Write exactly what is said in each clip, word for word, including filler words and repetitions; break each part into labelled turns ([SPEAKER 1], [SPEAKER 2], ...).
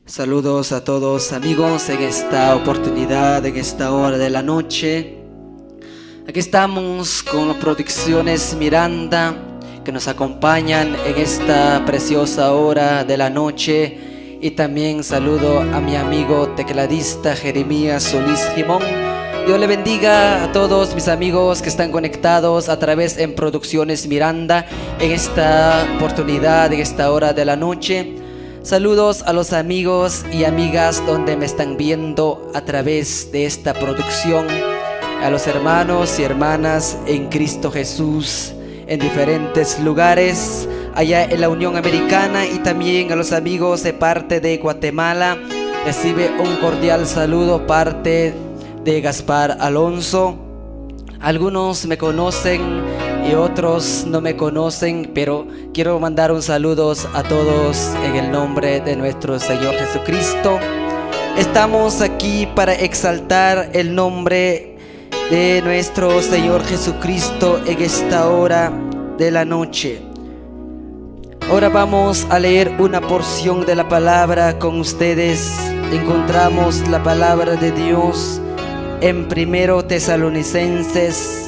[SPEAKER 1] Saludos a todos amigos en esta oportunidad, en esta hora de la noche. Aquí estamos con las producciones Miranda que nos acompañan en esta preciosa hora de la noche. Y también saludo a mi amigo tecladista Jeremías Solís Jimón. Dios le bendiga a todos mis amigos que están conectados a través en Producciones Miranda en esta oportunidad, en esta hora de la noche. Saludos a los amigos y amigas donde me están viendo a través de esta producción, a los hermanos y hermanas en Cristo Jesús en diferentes lugares allá en la Unión Americana, y también a los amigos de parte de Guatemala. Recibe un cordial saludo parte de Gaspar Alonso. Algunos me conocen y otros no me conocen, pero quiero mandar un saludo a todos en el nombre de nuestro Señor Jesucristo. Estamos aquí para exaltar el nombre de nuestro Señor Jesucristo en esta hora de la noche. Ahora vamos a leer una porción de la palabra con ustedes. Encontramos la palabra de Dios en Primero Tesalonicenses,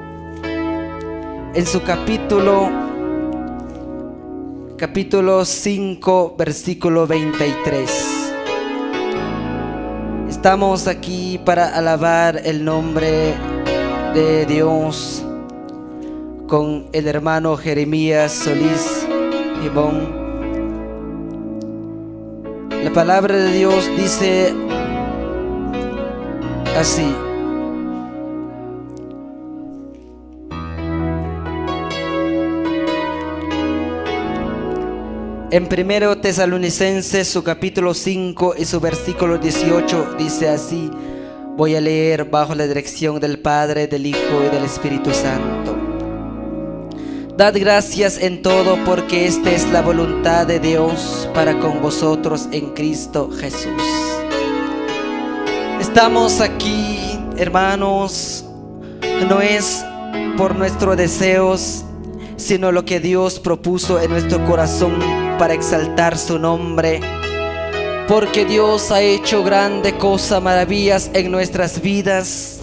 [SPEAKER 1] en su capítulo capítulo cinco, versículo veintitrés. Estamos aquí para alabar el nombre de Dios con el hermano Jeremías Solís Jimón. La palabra de Dios dice así: en Primero Tesalonicenses, su capítulo cinco y su versículo dieciocho, dice así. Voy a leer bajo la dirección del Padre, del Hijo y del Espíritu Santo. Dad gracias en todo, porque esta es la voluntad de Dios para con vosotros en Cristo Jesús. Estamos aquí, hermanos, no es por nuestros deseos, sino lo que Dios propuso en nuestro corazón para exaltar su nombre, porque Dios ha hecho grandes cosas, maravillas en nuestras vidas.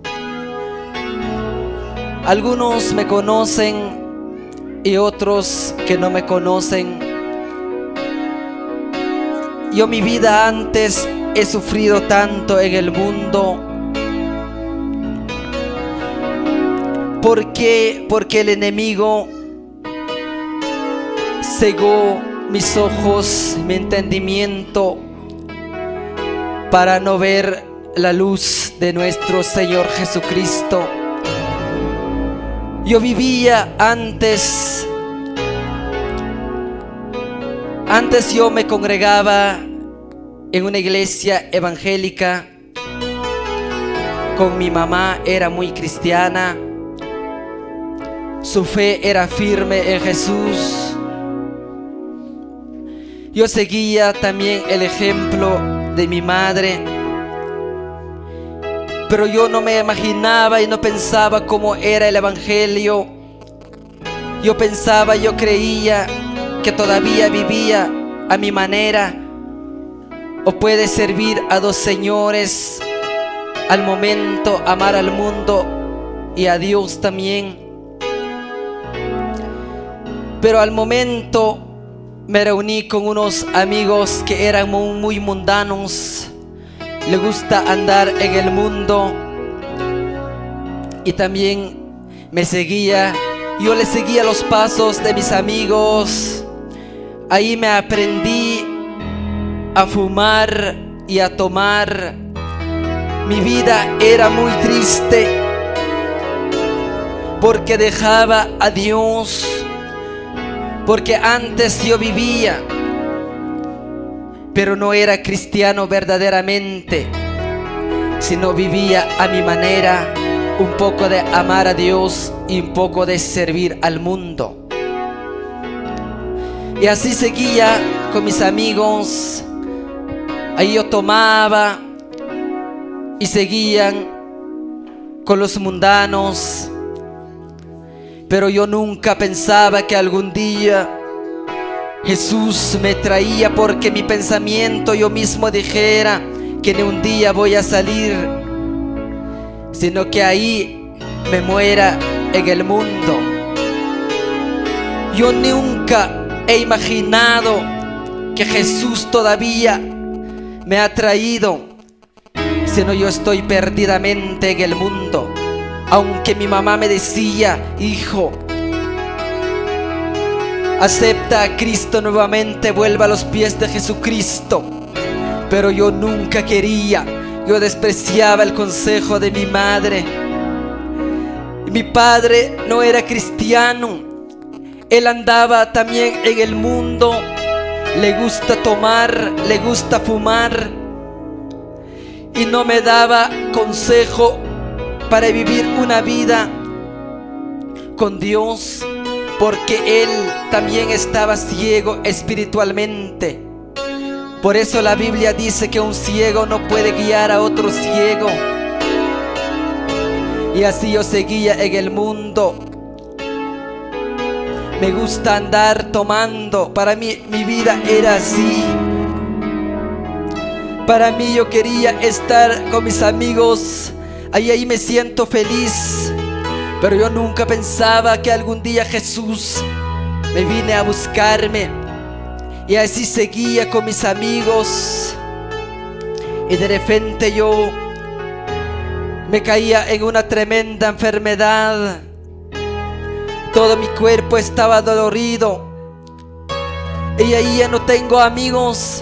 [SPEAKER 1] Algunos me conocen y otros que no me conocen. Yo mi vida antes he sufrido tanto en el mundo. ¿Por qué? Porque el enemigo cegó mis ojos, mi entendimiento, para no ver la luz de nuestro Señor Jesucristo. Yo vivía antes, antes yo me congregaba en una iglesia evangélica con mi mamá, era muy cristiana, su fe era firme en Jesús. Yo seguía también el ejemplo de mi madre, pero yo no me imaginaba y no pensaba cómo era el evangelio. Yo pensaba, yo creía que todavía vivía a mi manera, o puede servir a dos señores al momento, amar al mundo y a Dios también. Pero al momento me reuní con unos amigos que eran muy, muy mundanos. Le gusta andar en el mundo, y también me seguía. Yo le seguía los pasos de mis amigos. Ahí me aprendí a fumar y a tomar. Mi vida era muy triste porque dejaba a Dios. Porque antes yo vivía, pero no era cristiano verdaderamente, sino vivía a mi manera, un poco de amar a Dios y un poco de servir al mundo. Y así seguía con mis amigos. Ahí yo tomaba y seguían con los mundanos. Pero yo nunca pensaba que algún día Jesús me traía porque mi pensamiento yo mismo dijera que ni un día voy a salir, sino que ahí me muera en el mundo. Yo nunca he imaginado que Jesús todavía me ha traído, sino yo estoy perdidamente en el mundo. Aunque mi mamá me decía: hijo, acepta a Cristo nuevamente, vuelva a los pies de Jesucristo. Pero yo nunca quería, yo despreciaba el consejo de mi madre. Mi padre no era cristiano, él andaba también en el mundo, le gusta tomar, le gusta fumar, y no me daba consejo para vivir una vida con Dios, porque él también estaba ciego espiritualmente. Por eso la Biblia dice que un ciego no puede guiar a otro ciego. Y así yo seguía en el mundo. Me gusta andar tomando. Para mí mi vida era así. Para mí yo quería estar con mis amigos. Ahí, ahí me siento feliz. Pero yo nunca pensaba que algún día Jesús me vine a buscarme. Y así seguía con mis amigos. Y de repente yo me caía en una tremenda enfermedad. Todo mi cuerpo estaba dolorido. Y ahí ya no tengo amigos.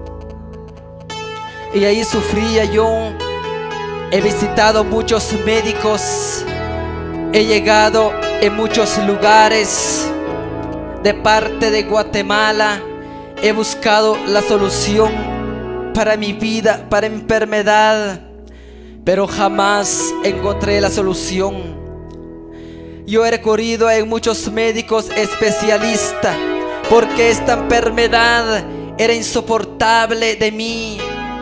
[SPEAKER 1] Y ahí sufría yo. He visitado muchos médicos. He llegado en muchos lugares de parte de Guatemala. He buscado la solución para mi vida, para mi enfermedad, pero jamás encontré la solución. Yo he recorrido en muchos médicos especialistas porque esta enfermedad era insoportable de mí.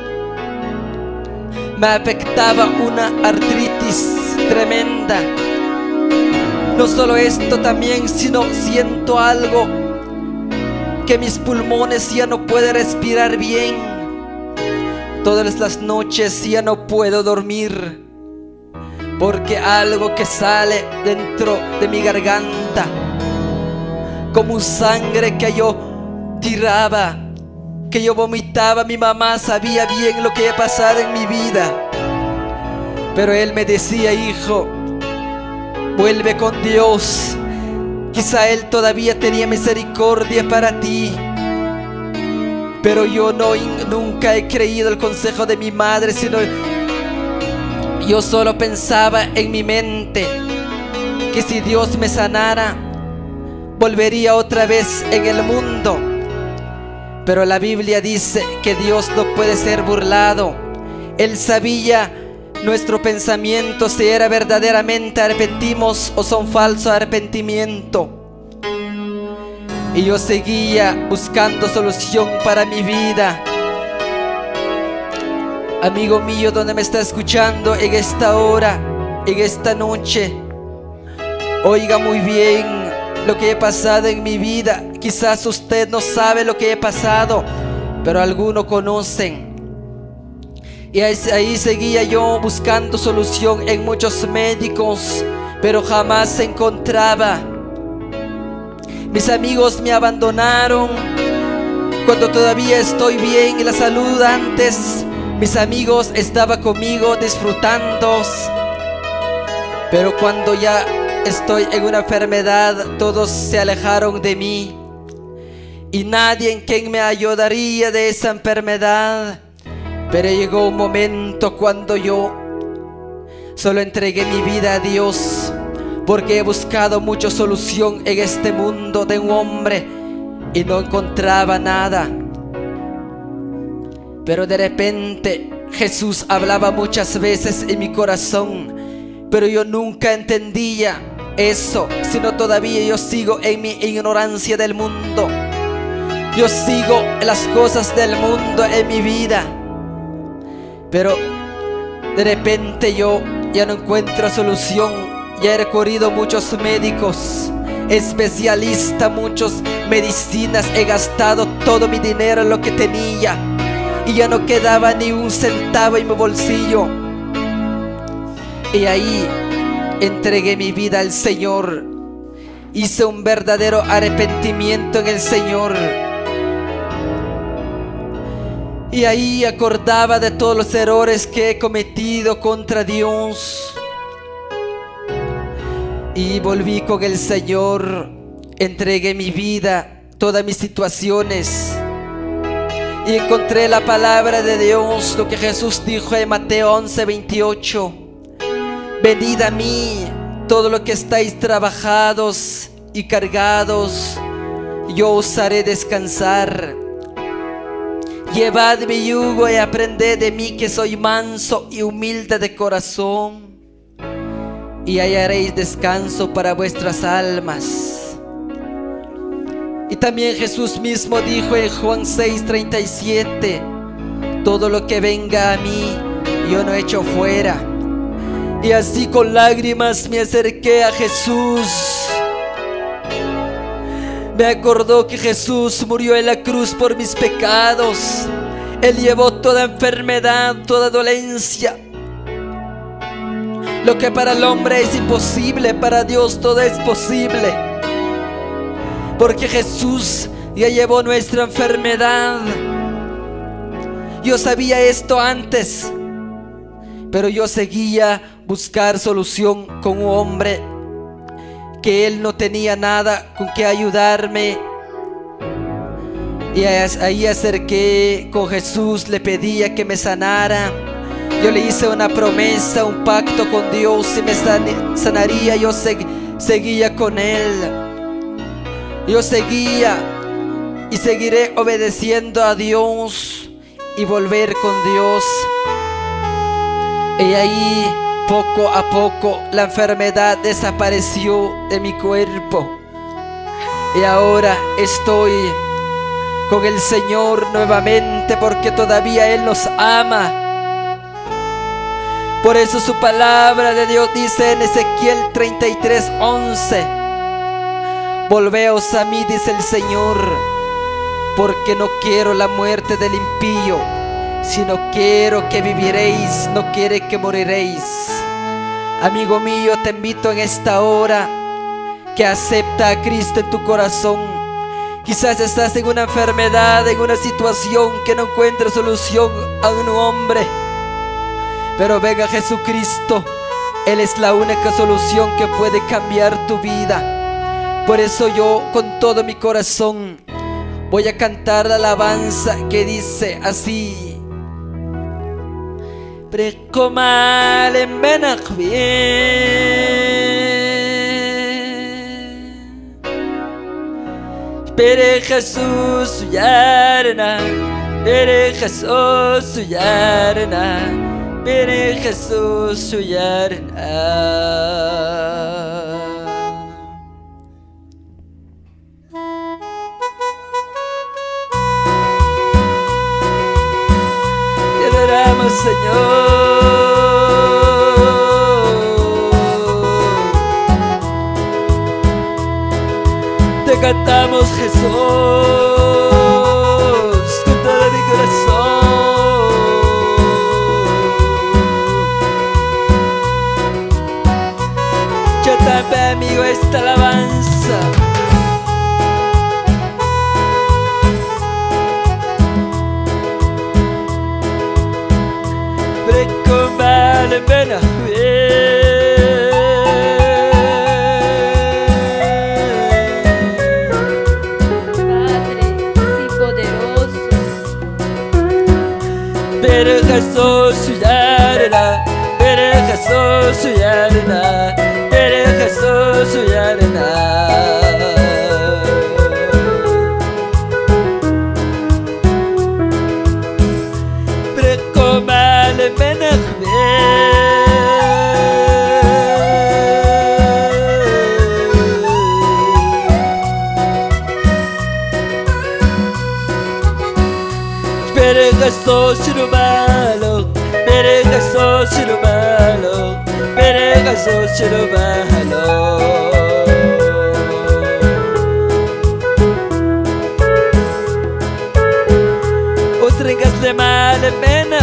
[SPEAKER 1] Me afectaba una artritis tremenda. No solo esto también, sino siento algo que mis pulmones ya no pueden respirar bien. Todas las noches ya no puedo dormir porque algo que sale dentro de mi garganta, como sangre que yo tiraba, que yo vomitaba. Mi mamá sabía bien lo que había pasado en mi vida, pero él me decía: hijo, vuelve con Dios. Quizá él todavía tenía misericordia para ti. Pero yo no, nunca he creído el consejo de mi madre, sino yo solo pensaba en mi mente que si Dios me sanara, volvería otra vez en el mundo. Pero la Biblia dice que Dios no puede ser burlado. Él sabía nuestro pensamiento, si era verdaderamente arrepentimos o son falso arrepentimiento. Y yo seguía buscando solución para mi vida. Amigo mío, donde me está escuchando en esta hora, en esta noche, oiga muy bien lo que he pasado en mi vida. Quizás usted no sabe lo que he pasado, pero algunos conocen. Y ahí seguía yo buscando solución en muchos médicos, pero jamás se encontraba. Mis amigos me abandonaron cuando todavía estoy bien. Y la salud antes, mis amigos estaban conmigo disfrutando. Pero cuando ya estoy en una enfermedad, todos se alejaron de mí. Y nadie en quien me ayudaría de esa enfermedad. Pero llegó un momento cuando yo solo entregué mi vida a Dios, porque he buscado mucha solución en este mundo de un hombre y no encontraba nada. Pero de repente Jesús hablaba muchas veces en mi corazón, pero yo nunca entendía eso, sino todavía yo sigo en mi ignorancia del mundo. Yo sigo las cosas del mundo en mi vida. Pero de repente yo ya no encuentro solución. ya he recorrido a muchos médicos, especialistas, muchas medicinas. He gastado todo mi dinero en lo que tenía y ya no quedaba ni un centavo en mi bolsillo. Y ahí entregué mi vida al Señor. Hice un verdadero arrepentimiento en el Señor. Y ahí acordaba de todos los errores que he cometido contra Dios. Y volví con el Señor. Entregué mi vida, todas mis situaciones. Y encontré la palabra de Dios, lo que Jesús dijo en Mateo once, veintiocho. Venid a mí, todos los que estáis trabajados y cargados, yo os haré descansar. Llevad mi yugo y aprended de mí, que soy manso y humilde de corazón, y hallaréis descanso para vuestras almas. Y también Jesús mismo dijo en Juan seis, treinta y siete: todo lo que venga a mí, yo no echo fuera. Y así con lágrimas me acerqué a Jesús. Me acordó que Jesús murió en la cruz por mis pecados. Él llevó toda enfermedad, toda dolencia. Lo que para el hombre es imposible, para Dios todo es posible. Porque Jesús ya llevó nuestra enfermedad. Yo sabía esto antes, pero yo seguía buscar solución con un hombre que él no tenía nada con que ayudarme. Y ahí acerqué con Jesús, le pedía que me sanara. Yo le hice una promesa, un pacto con Dios, si me san sanaría yo seg seguía con él. Yo seguía y seguiré obedeciendo a Dios y volver con Dios. Y ahí poco a poco la enfermedad desapareció de mi cuerpo. Y ahora estoy con el Señor nuevamente, porque todavía Él nos ama. Por eso su palabra de Dios dice en Ezequiel treinta y tres, once: volveos a mí, dice el Señor, porque no quiero la muerte del impío, sino quiero que viviréis, no quiere que moriréis. Amigo mío, te invito en esta hora que acepta a Cristo en tu corazón. Quizás estás en una enfermedad, en una situación que no encuentra solución a un hombre, pero venga Jesucristo. Él es la única solución que puede cambiar tu vida. Por eso yo con todo mi corazón voy a cantar la alabanza que dice así: Prekomalen benakvien Pere Jesús yarna, Pere Jesús yarna, Pere Jesús yarna.
[SPEAKER 2] Señor, te cantamos, Jesús, con todo mi corazón. Yo también, amigo, esta alabanza. Prekomalen benakvien
[SPEAKER 3] Padre, sí poderoso.
[SPEAKER 2] Pere Jesús yarna, Pere Jesús yarna, Pere Jesús yarna. Prekomalen Pere Jesús no malo, Pere Jesús no malo, Pere Jesús Shirobalo. Utringas le mal pena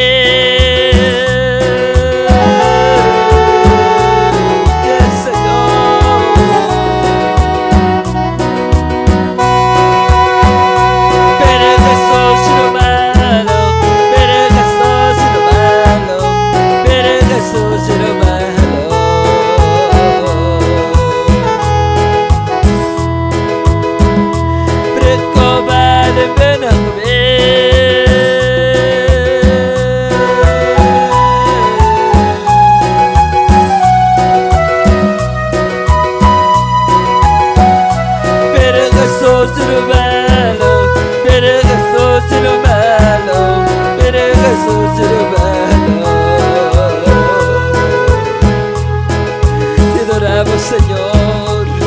[SPEAKER 2] Señor,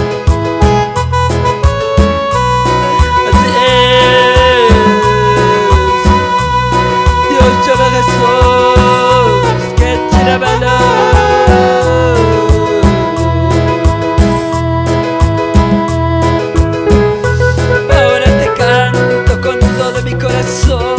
[SPEAKER 2] así es. Dios llama a Jesús que tira valor. Ahora te canto con todo mi corazón.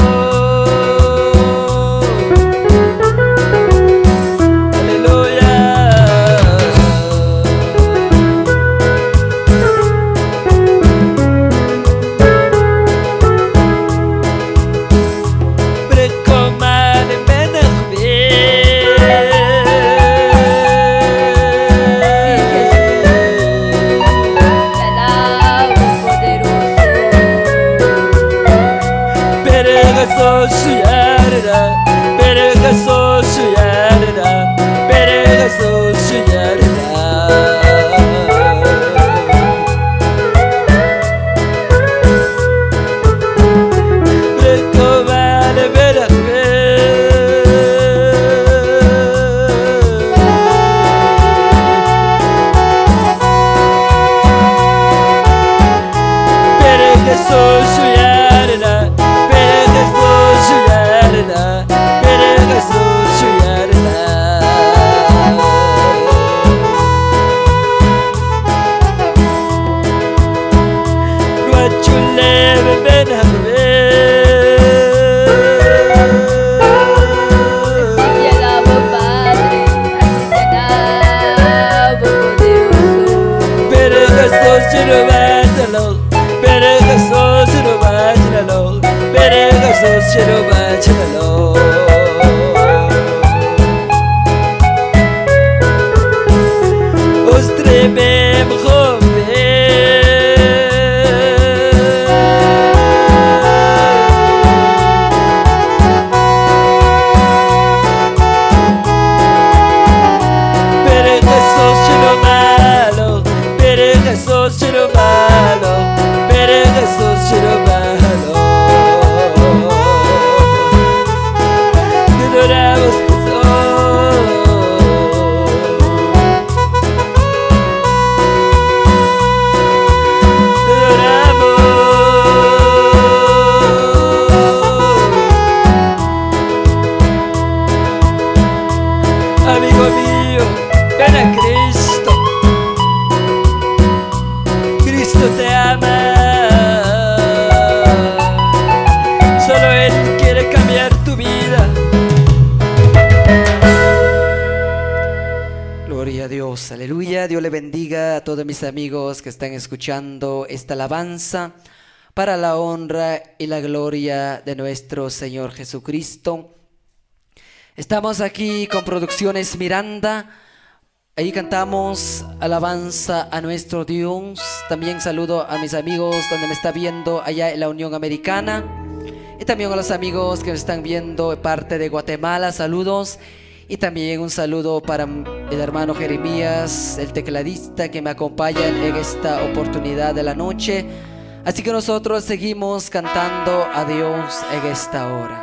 [SPEAKER 1] Mis amigos que están escuchando esta alabanza para la honra y la gloria de nuestro Señor Jesucristo. Estamos aquí con Producciones Miranda. Ahí cantamos alabanza a nuestro Dios. También saludo a mis amigos donde me está viendo allá en la Unión Americana, y también a los amigos que me están viendo de parte de Guatemala. Saludos. Y también un saludo para el hermano Jeremías, el tecladista, que me acompaña en esta oportunidad de la noche. Así que nosotros seguimos cantando a Dios en esta hora.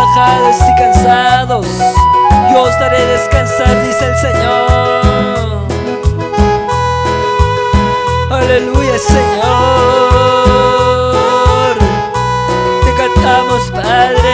[SPEAKER 2] trabajados y cansados, yo os daré descansar, dice el Señor. Aleluya, Señor, te cantamos, Padre.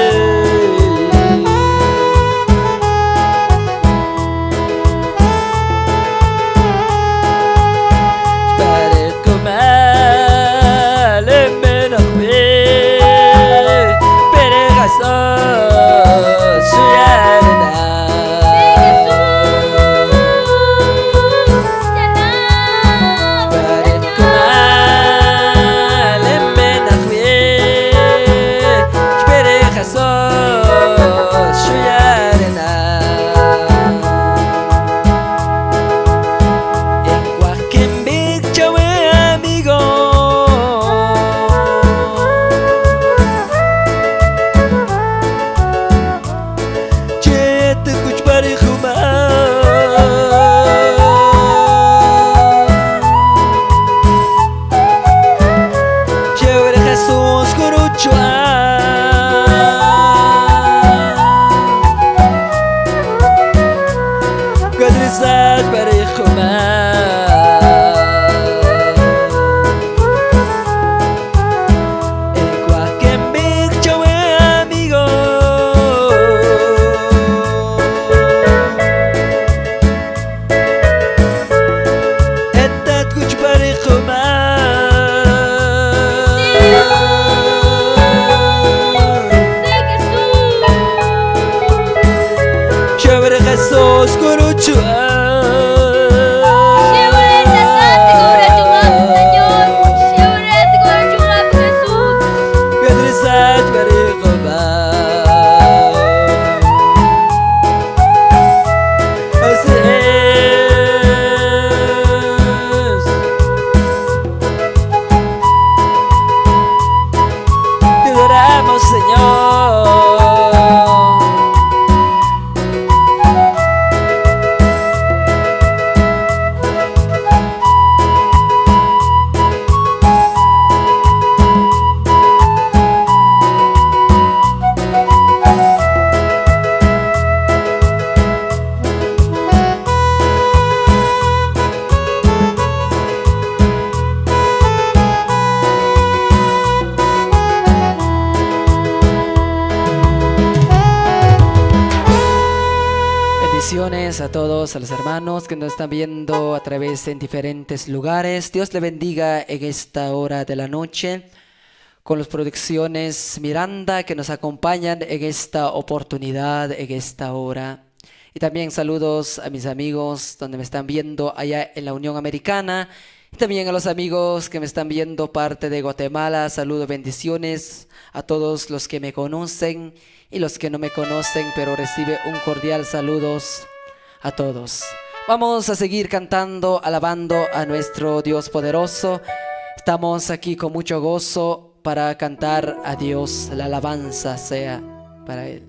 [SPEAKER 1] A todos, a los hermanos que nos están viendo a través en diferentes lugares. Dios le bendiga en esta hora de la noche con las producciones Miranda que nos acompañan en esta oportunidad, en esta hora. Y también saludos a mis amigos donde me están viendo allá en la Unión Americana. Y también a los amigos que me están viendo parte de Guatemala. Saludos, bendiciones a todos los que me conocen y los que no me conocen, pero recibe un cordial saludos a todos. Vamos a seguir cantando, alabando a nuestro Dios poderoso. Estamos aquí con mucho gozo para cantar a Dios. La alabanza sea para Él.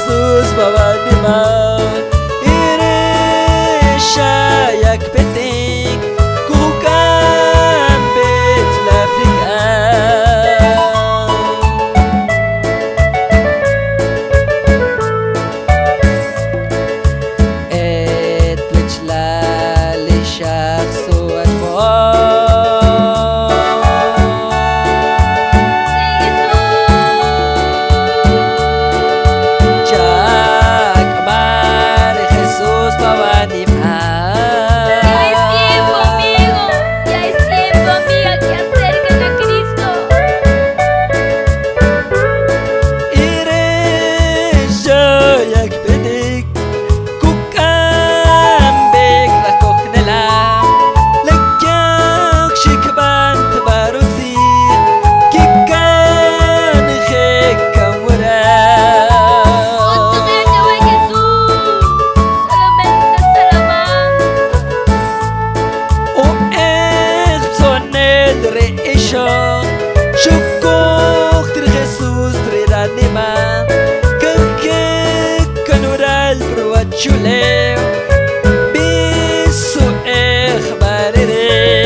[SPEAKER 2] Jesús babanima ire shayak petik kukan bet l'Afrique et l'echla les chars so Chuleo bisu ekhbarere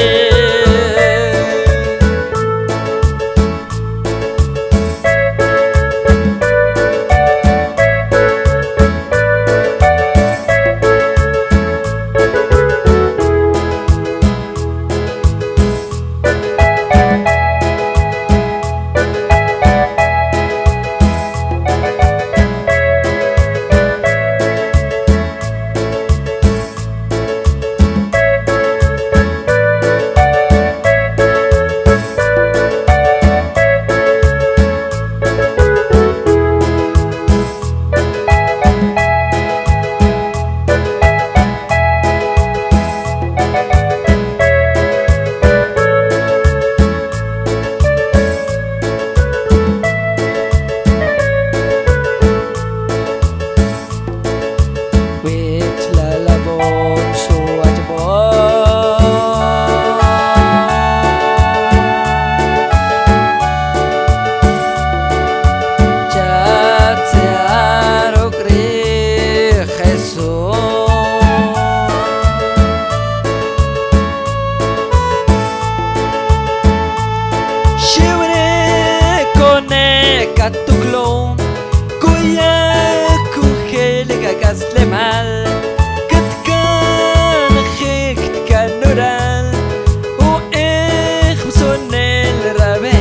[SPEAKER 2] Katuklom kuya kuhele gagasle mal katkan khikt kanural o ekh sonel rabe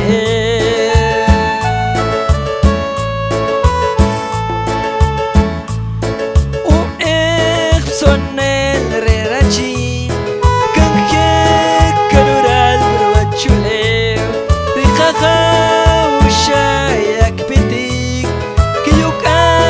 [SPEAKER 2] o ekh sonel rerachi kan khik kanural wachule rikha shayak pitik kiyuka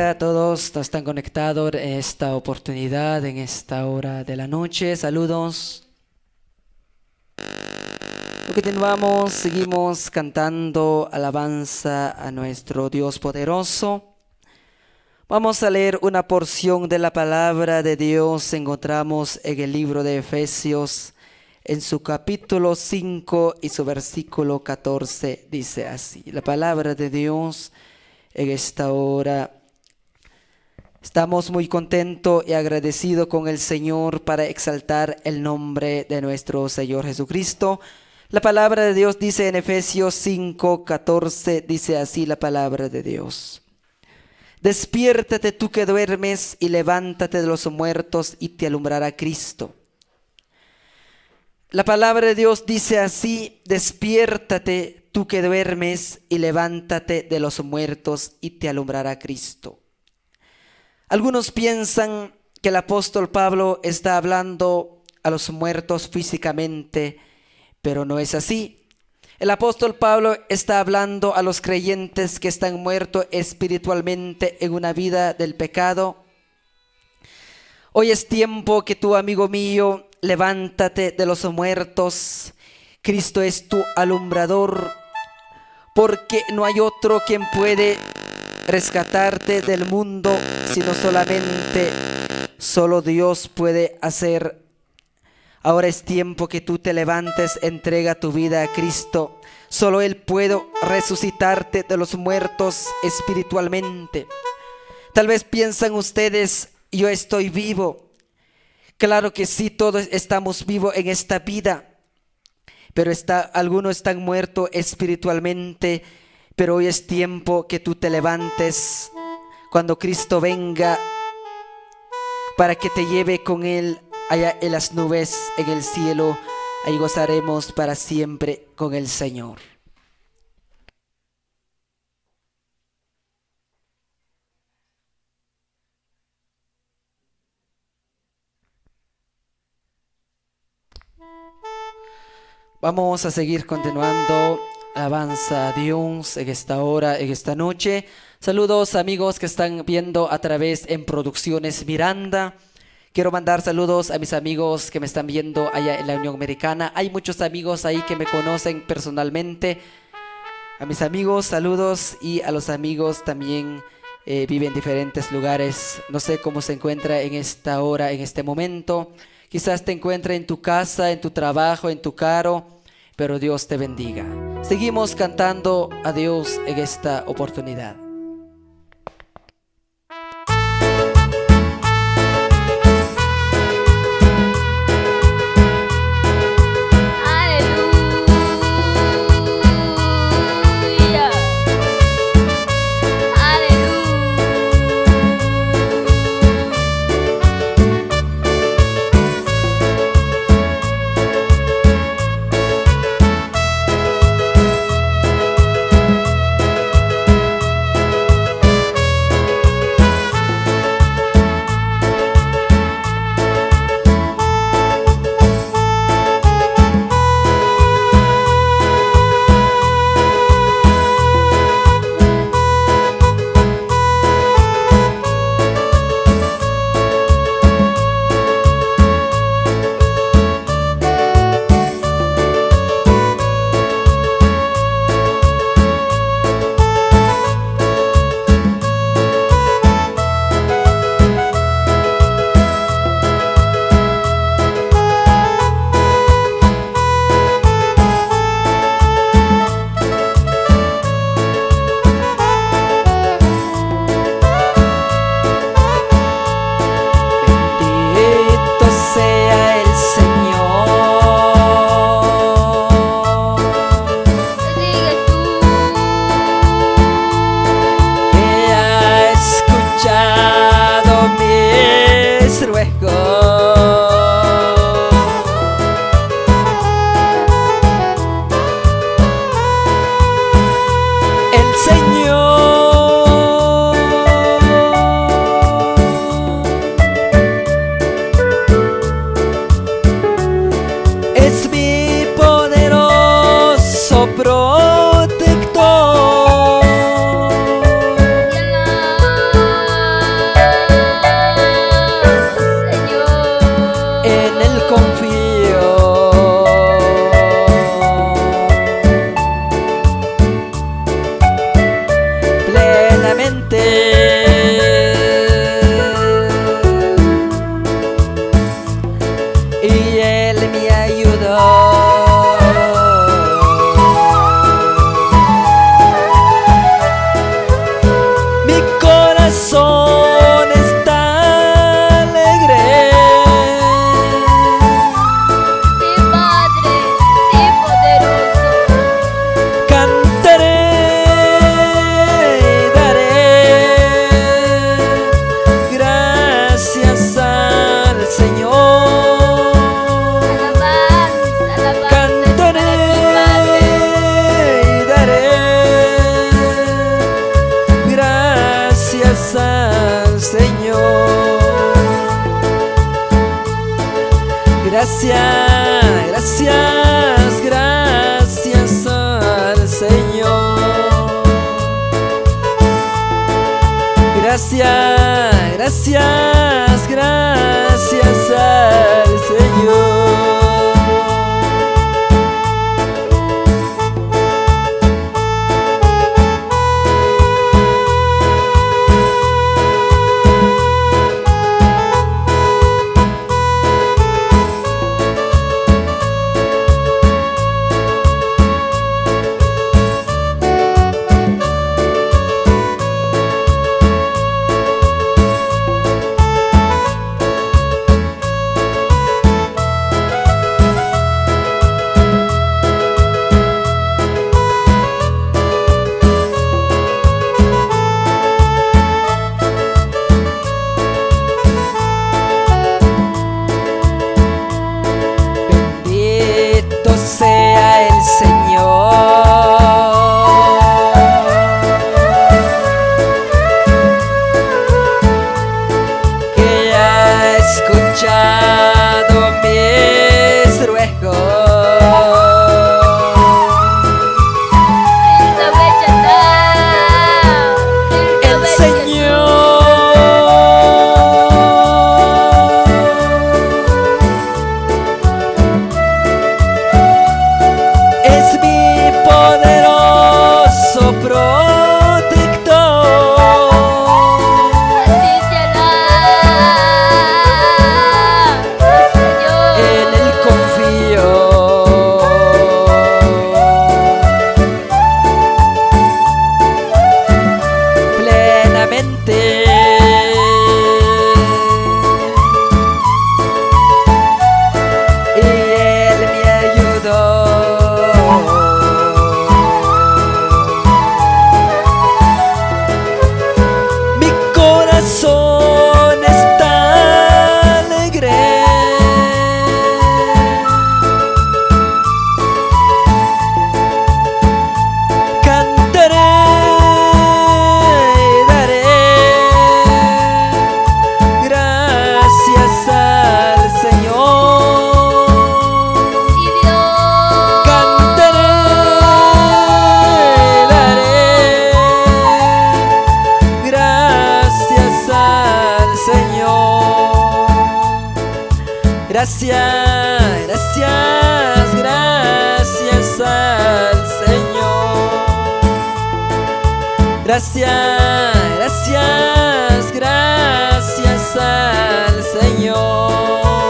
[SPEAKER 1] bendiga a todos los que están conectados en esta oportunidad, en esta hora de la noche. Saludos. Continuamos, seguimos cantando alabanza a nuestro Dios poderoso. Vamos a leer una porción de la palabra de Dios. Encontramos en el libro de Efesios, en su capítulo cinco y su versículo catorce, dice así. La palabra de Dios en esta hora. Estamos muy contentos y agradecidos con el Señor para exaltar el nombre de nuestro Señor Jesucristo. La palabra de Dios dice en Efesios cinco, catorce, dice así la palabra de Dios. Despiértate tú que duermes y levántate de los muertos y te alumbrará Cristo. La palabra de Dios dice así: despiértate tú que duermes y levántate de los muertos y te alumbrará Cristo. Algunos piensan que el apóstol Pablo está hablando a los muertos físicamente, pero no es así. El apóstol Pablo está hablando a los creyentes que están muertos espiritualmente en una vida del pecado. Hoy es tiempo que tú, amigo mío, levántate de los muertos. Cristo es tu alumbrador, porque no hay otro quien puede rescatarte del mundo, sino solamente solo Dios puede hacer. Ahora es tiempo que tú te levantes, entrega tu vida a Cristo. Solo Él puede resucitarte de los muertos espiritualmente. Tal vez piensan ustedes: yo estoy vivo. Claro que sí, todos estamos vivos en esta vida, pero está, algunos están muertos espiritualmente. Pero hoy es tiempo que tú te levantes cuando Cristo venga, para que te lleve con Él allá en las nubes, en el cielo. Ahí gozaremos para siempre con el Señor. Vamos a seguir continuando. Alabanza a Dios en esta hora, en esta noche. Saludos amigos que están viendo a través en Producciones Miranda. Quiero mandar saludos a mis amigos que me están viendo allá en la Unión Americana. Hay muchos amigos ahí que me conocen personalmente. A mis amigos, saludos, y a los amigos también eh, viven en diferentes lugares. No sé cómo se encuentra en esta hora, en este momento. Quizás te encuentre en tu casa, en tu trabajo, en tu carro, pero Dios te bendiga. Seguimos cantando a Dios en esta oportunidad.
[SPEAKER 3] Aleluya.
[SPEAKER 2] y Él me ayudó. Mi corazón está alegre.
[SPEAKER 3] Sí, Padre, sí, poderoso.
[SPEAKER 2] Cantaré y daré gracias al Señor.
[SPEAKER 3] Alabanza, alabanza.
[SPEAKER 2] Cantaré y daré gracias al Señor. Gracias, gracias, gracias al Señor. Gracias, gracias, gracias al Señor. Bendito sea el Señor, que ha escuchado mis ruegos.
[SPEAKER 3] Cristo belleza, Cristo
[SPEAKER 2] El
[SPEAKER 3] belleza.
[SPEAKER 2] Señor es mi poderoso protector.
[SPEAKER 3] Así te alabo, Señor.
[SPEAKER 2] En Él confío. Plenamente. Y Él me ayudó. Mi corazón está alegre. Cantaré y daré gracias al Señor.
[SPEAKER 3] Sí, Dios.
[SPEAKER 2] Cantaré y daré gracias al Señor. Gracias, gracias, gracias al Señor. Gracias, gracias, gracias al Señor.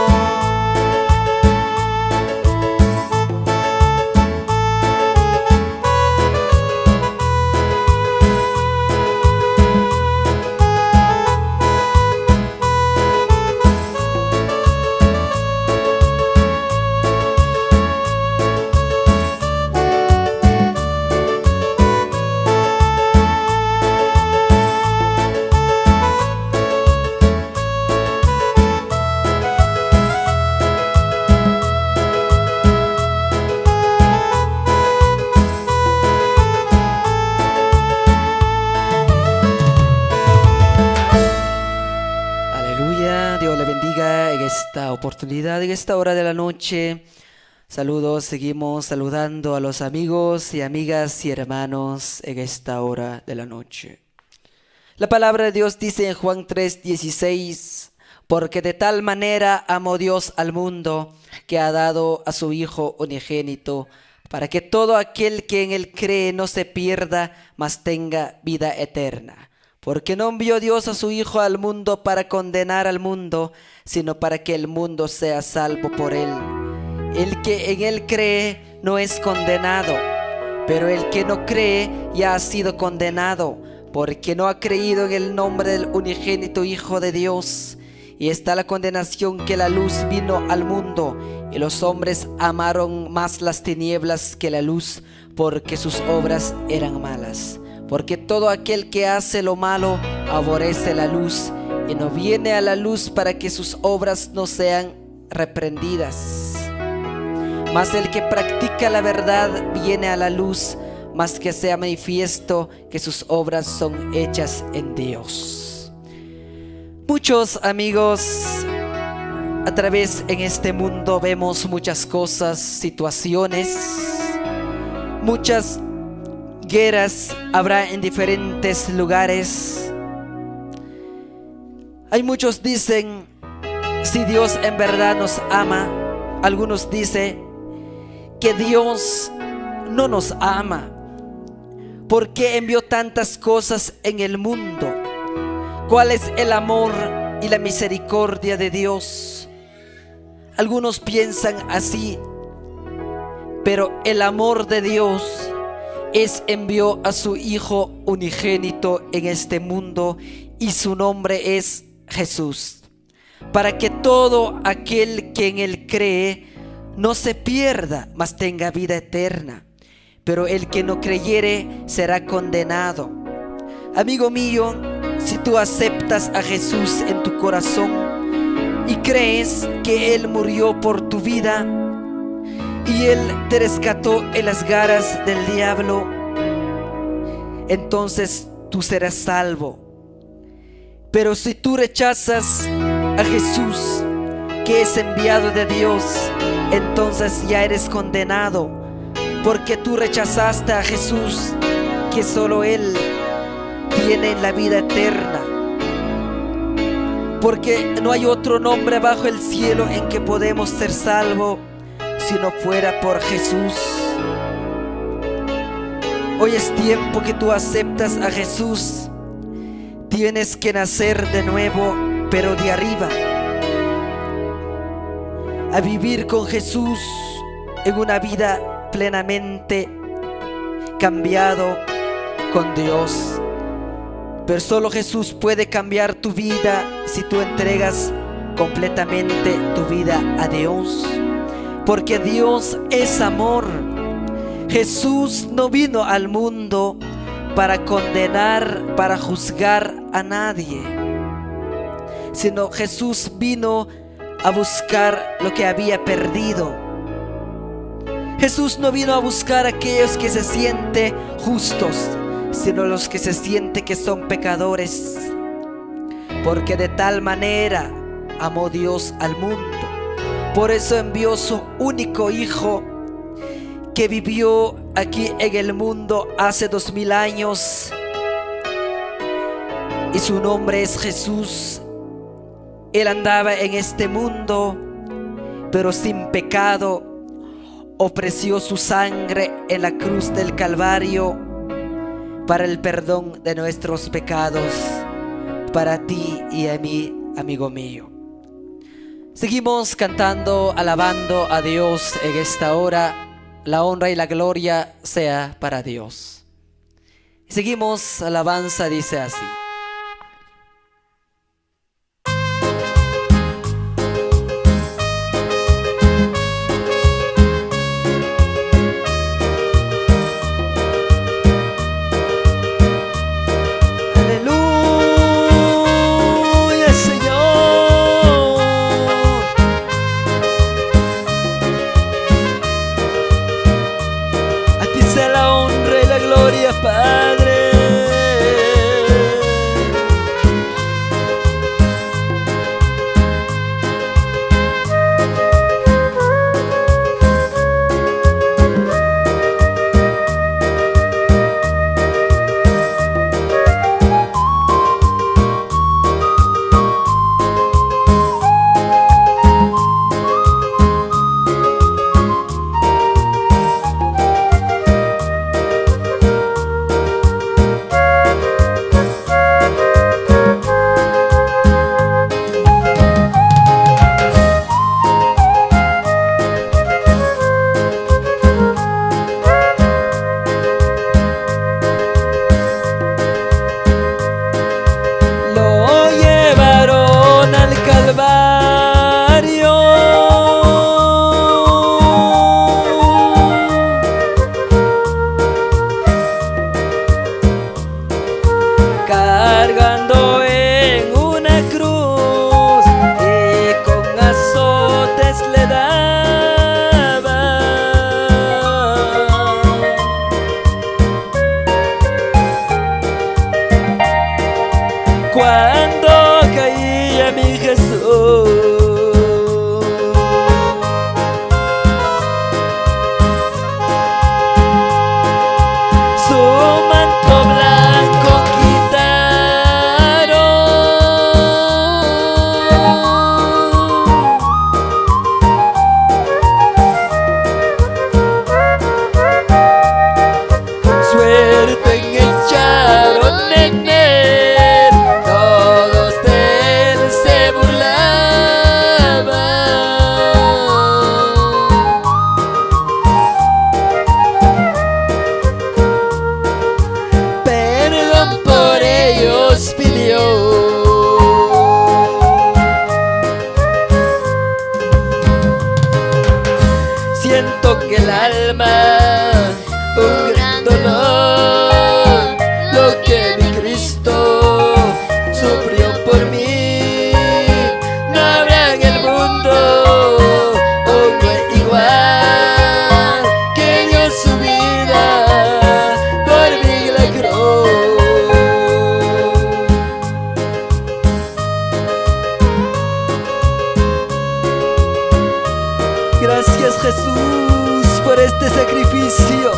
[SPEAKER 2] Aleluya, Dios le bendiga en esta oportunidad, en esta hora de la noche. Saludos, seguimos saludando a los amigos y amigas y hermanos en esta hora de la noche. La palabra de Dios dice en Juan tres dieciséis: porque de tal manera amó Dios al mundo, que ha dado a su Hijo unigénito, para que todo aquel que en él cree no se pierda, mas tenga vida eterna. Porque no envió Dios a su Hijo al mundo para condenar al mundo, sino para que el mundo sea salvo por él. El que en él cree no es condenado, pero el que no cree ya ha sido condenado, porque no ha creído en el nombre del unigénito Hijo de Dios. Y está la condenación, que la luz vino al mundo, y los hombres amaron más las tinieblas que la luz, porque sus obras eran malas. Porque todo aquel que hace lo malo aborrece la luz, y no viene a la luz para que sus obras no sean reprendidas. Mas el que practica la verdad viene a la luz, mas que sea manifiesto que sus obras son hechas en Dios. Muchos amigos, a través en este mundo vemos muchas cosas, situaciones, muchas guerras habrá en diferentes lugares. Hay muchos dicen, si Dios en verdad nos ama. Algunos dicen que Dios no nos ama. ¿Por qué envió tantas cosas en el mundo? ¿Cuál es el amor y la misericordia de Dios? Algunos piensan así, pero el amor de Dios es envió a su Hijo unigénito en este mundo, y su nombre es Jesús, para que todo aquel que en él cree no se pierda, mas tenga vida eterna. Pero el que no creyere será condenado. Amigo mío, si tú aceptas a Jesús en tu corazón y crees que Él murió por tu vida y Él te rescató en las garras del diablo, entonces tú serás salvo. Pero si tú rechazas a Jesús, que es enviado de Dios, entonces ya eres condenado, porque tú rechazaste a Jesús, que solo Él tiene la vida eterna. Porque no hay otro nombre bajo el cielo en que podemos ser salvos si no fuera por Jesús. Hoy es tiempo que tú aceptas a Jesús. Tienes que nacer de nuevo, pero de arriba, a vivir con Jesús en una vida plenamente cambiado con Dios. Pero solo Jesús puede cambiar tu vida si tú entregas completamente tu vida a Dios, porque Dios es amor. Jesús no vino al mundo para condenar, para juzgar a nadie, sino Jesús vino a buscar lo que había perdido. Jesús no vino a buscar a aquellos que se sienten justos, sino los que se sienten que son pecadores. Porque de tal manera amó Dios al mundo. Por eso envió su único Hijo, que vivió aquí en el mundo hace dos mil años, y su nombre es Jesús. Él andaba en este mundo, pero sin pecado. Ofreció su sangre en la cruz del Calvario para el perdón de nuestros pecados, para ti y a mí, amigo mío. Seguimos cantando, alabando a Dios en esta hora. La honra y la gloria sea para Dios. Seguimos, alabanza dice así.
[SPEAKER 1] Padre,
[SPEAKER 2] Siento que el alma un gran dolor, lo que mi Cristo sufrió por mí. No habrá en el mundo hombre igual que dio su vida por mi milagro. Gracias, Jesús, por este sacrificio,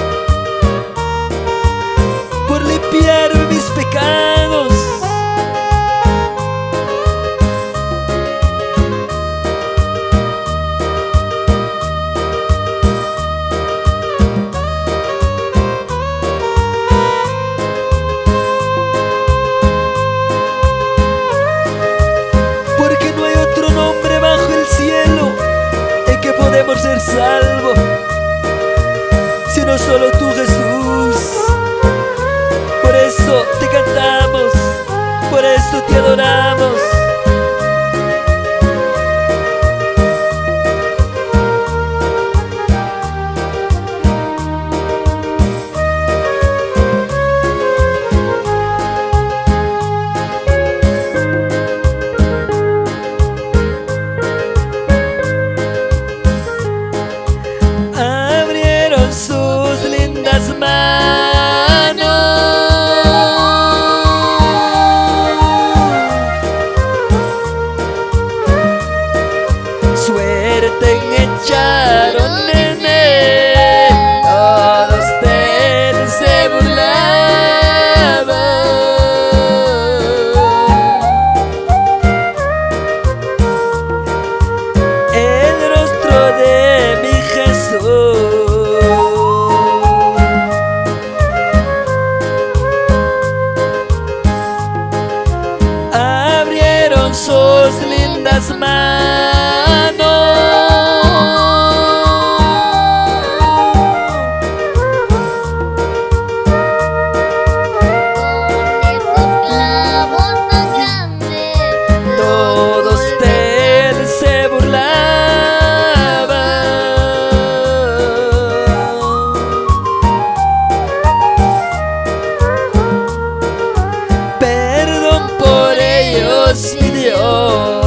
[SPEAKER 2] por limpiar mis pecados. Porque no hay otro nombre bajo el cielo en que podemos ser salvos, sino solo tú, Jesús. Por eso te cantamos, por eso te adoramos. Abrieron sus lindas manos, suerte echaron en él, todos de él se burlaban. El rostro de mi Jesús abrieron sus lindas manos,
[SPEAKER 3] Con esos clavos tan grandes,
[SPEAKER 2] todos de él se burlaban. Perdón por ellos pidió.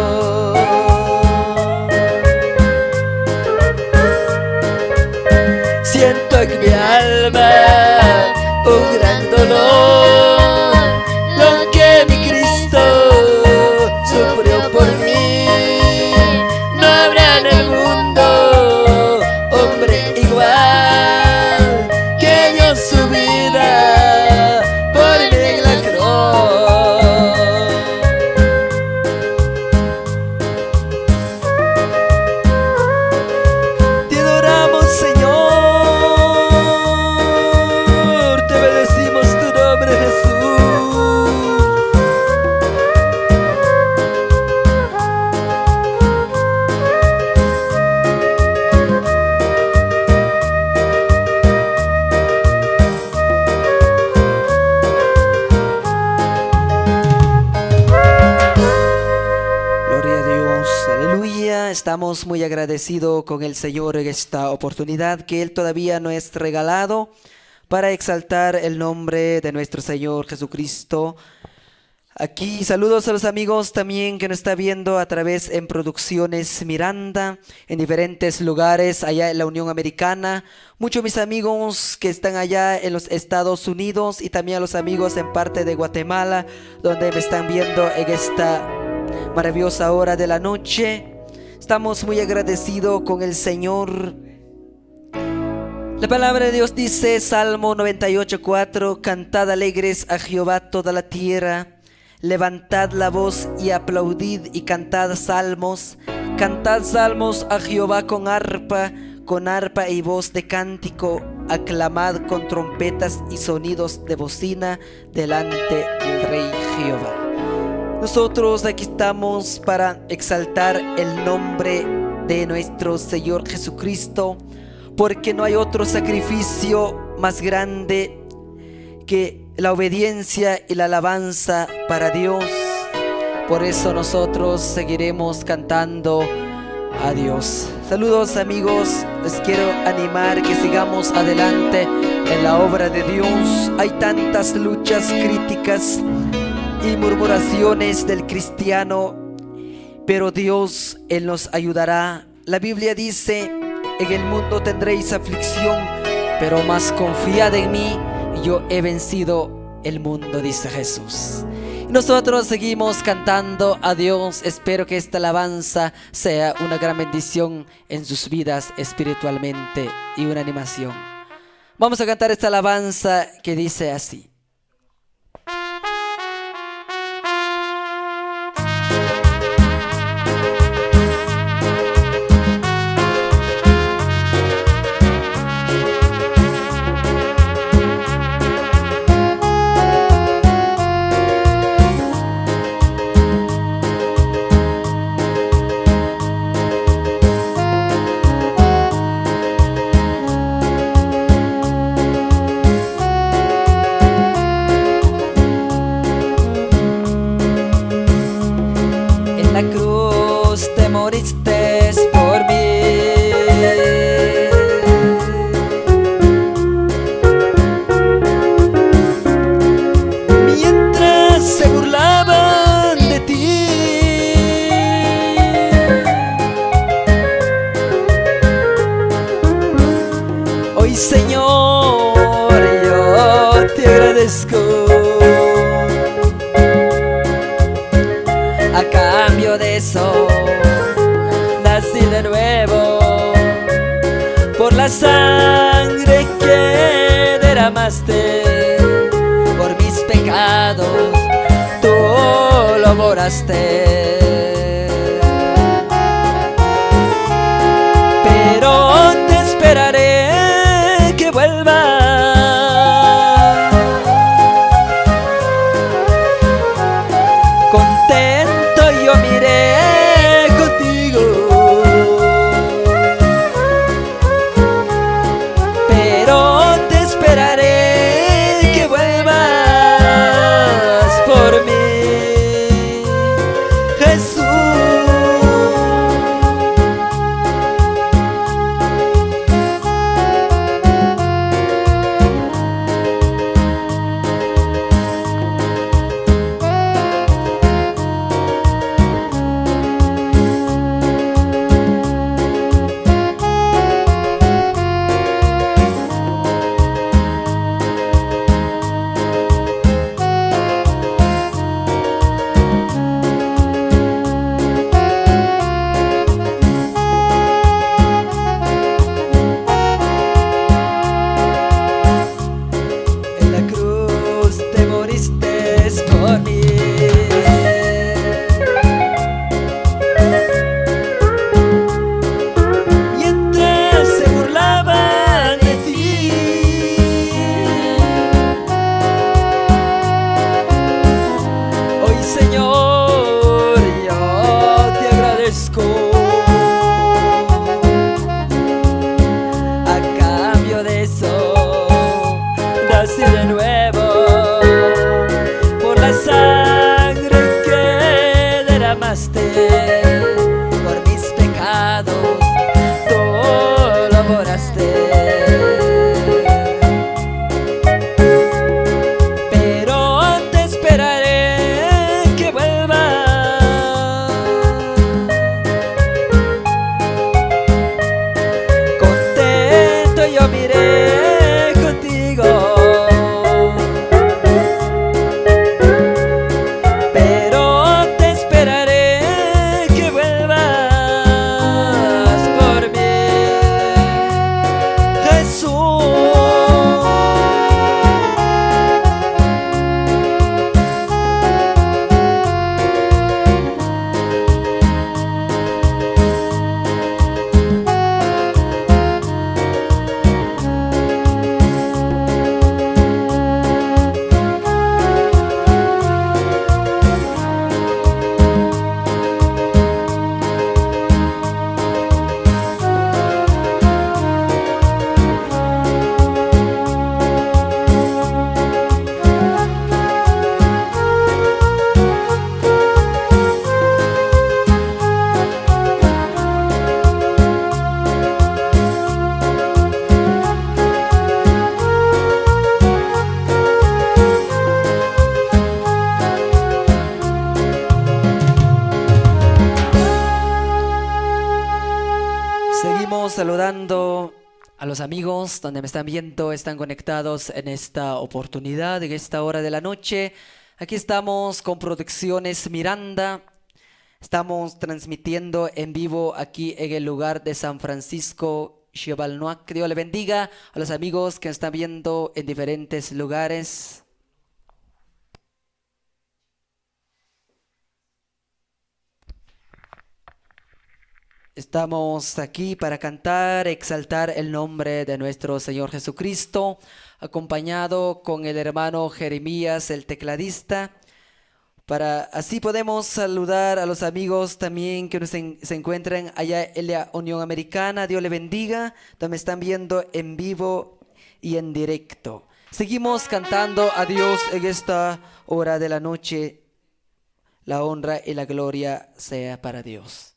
[SPEAKER 2] Siento en mi alma un gran dolor, lo que mi Cristo sufrió por mí. No habrá en el mundo hombre igual que dio su vida por mi milagro. Te adoramos, Señor, te bendecimos tu nombre, Jesús. Gloria a Dios, aleluya. Estamos muy agradecidos con el Señor en esta oportunidad que Él todavía nos ha regalado para exaltar el nombre de nuestro Señor Jesucristo. Aquí saludos a los amigos también que nos está viendo a través en Producciones Miranda, en diferentes lugares allá en la Unión Americana. Muchos mis amigos que están allá en los Estados Unidos y también a los amigos en parte de Guatemala, donde me están viendo en esta maravillosa hora de la noche. Estamos muy agradecidos con el Señor. La palabra de Dios dice, Salmo noventa y ocho, cuatro: cantad alegres a Jehová toda la tierra, levantad la voz y aplaudid y cantad salmos. Cantad salmos a Jehová con arpa, con arpa y voz de cántico. Aclamad con trompetas y sonidos de bocina delante del Rey Jehová. Nosotros aquí estamos para exaltar el nombre de nuestro Señor Jesucristo, porque no hay otro sacrificio más grande que la obediencia y la alabanza para Dios. Por eso nosotros seguiremos cantando a Dios. Saludos amigos, les quiero animar que sigamos adelante en la obra de Dios. Hay tantas luchas, críticas y murmuraciones del cristiano, pero Dios, Él nos ayudará. La Biblia dice: en el mundo tendréis aflicción, pero más confiad en mí, yo he vencido el mundo, dice Jesús. Nosotros seguimos cantando a Dios. Espero que esta alabanza sea una gran bendición en sus vidas espiritualmente y una animación. Vamos a cantar esta alabanza que dice así. La cruz te moriste por mí, mientras se burlaban de ti. Hoy, Señor, yo te agradezco. A cambio de eso, nací de nuevo por la sangre que derramaste. Por mis pecados, tú lo borraste. Pero te esperaré que vuelvas. Yo miré contigo, pero te esperaré que vuelvas por mí, Jesús. Seguimos saludando a los amigos donde me están viendo, están conectados en esta oportunidad, en esta hora de la noche. Aquí estamos con Producciones Miranda. Estamos transmitiendo en vivo aquí en el lugar de San Francisco Xibalnuac. Que Dios le bendiga a los amigos que están viendo en diferentes lugares. Estamos aquí para cantar, exaltar el nombre de nuestro Señor Jesucristo, acompañado con el hermano Jeremías, el tecladista. Para así podemos saludar a los amigos también que nos en, se encuentran allá en la Unión Americana. Dios le bendiga, donde me están viendo en vivo y en directo. Seguimos cantando a Dios en esta hora de la noche. La honra y la gloria sea para Dios.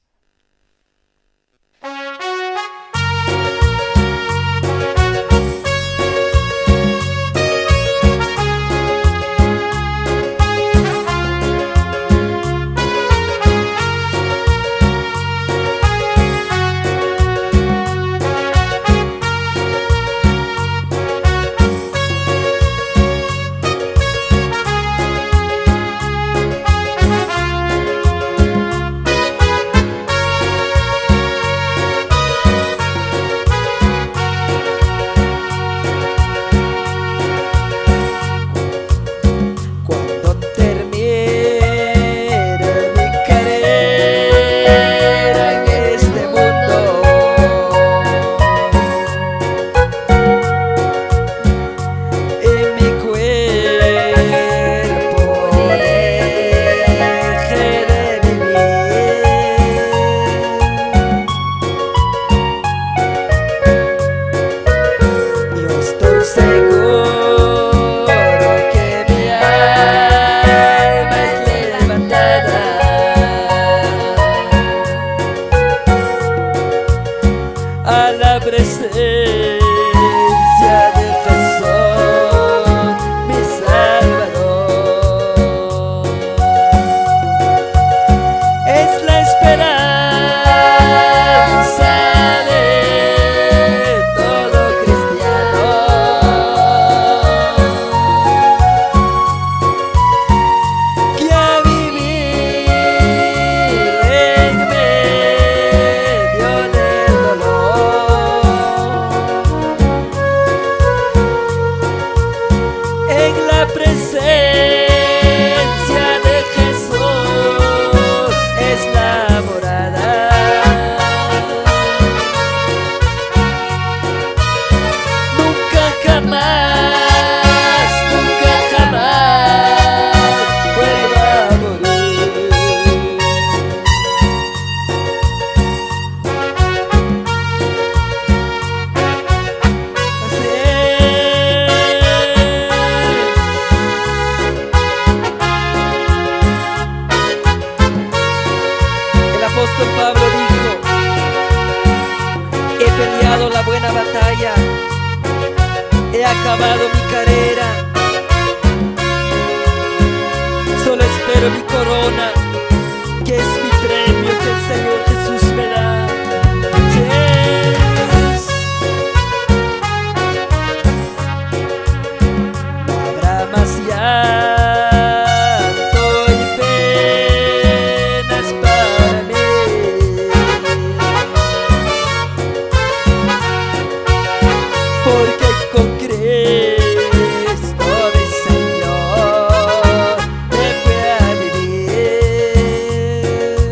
[SPEAKER 4] Señor me fue a vivir.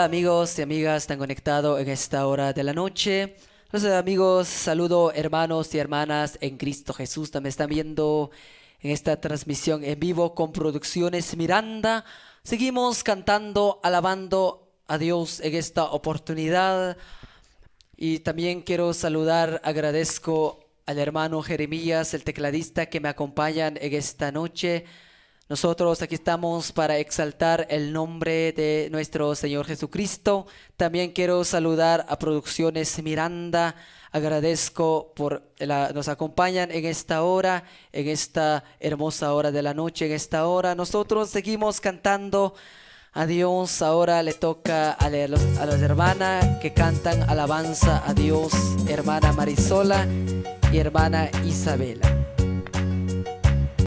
[SPEAKER 2] Hola amigos y amigas, están conectados en esta hora de la noche. Los amigos, saludo hermanos y hermanas en Cristo Jesús. También están viendo en esta transmisión en vivo con Producciones Miranda. Seguimos cantando, alabando a Dios en esta oportunidad. Y también quiero saludar, agradezco al hermano Jeremías, el tecladista, que me acompañan en esta noche. Nosotros aquí estamos para exaltar el nombre de nuestro Señor Jesucristo. También quiero saludar a Producciones Miranda. Agradezco por la, nos acompañan en esta hora, en esta hermosa hora de la noche, en esta hora. Nosotros seguimos cantando a Dios. Ahora le toca a, la, a las hermanas que cantan alabanza a Dios, hermana Marisola y hermana Isabela.